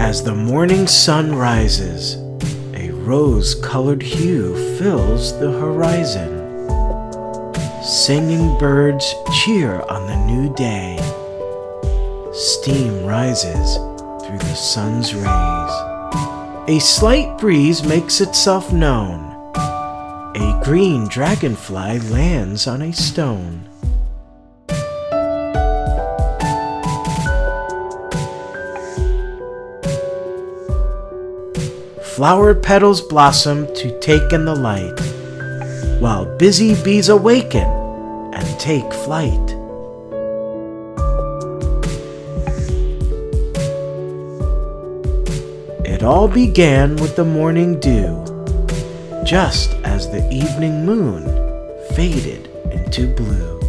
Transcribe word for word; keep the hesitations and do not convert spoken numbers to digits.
As the morning sun rises, a rose-colored hue fills the horizon. Singing birds cheer on the new day. Steam rises through the sun's rays. A slight breeze makes itself known. A green dragonfly lands on a stone. Flower petals blossom to take in the light, while busy bees awaken and take flight. It all began with the morning dew, just as the evening moon faded into blue.